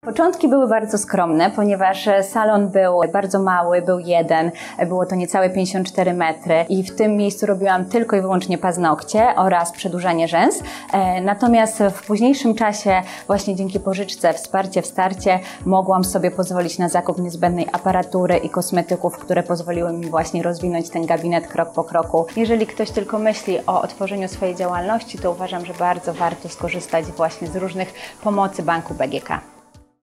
Początki były bardzo skromne, ponieważ salon był bardzo mały, był jeden, było to niecałe 54 metry i w tym miejscu robiłam tylko i wyłącznie paznokcie oraz przedłużanie rzęs. Natomiast w późniejszym czasie, właśnie dzięki pożyczce Wsparcie w starcie, mogłam sobie pozwolić na zakup niezbędnej aparatury i kosmetyków, które pozwoliły mi właśnie rozwinąć ten gabinet krok po kroku. Jeżeli ktoś tylko myśli o otworzeniu swojej działalności, to uważam, że bardzo warto skorzystać właśnie z różnych pomocy Banku BGK.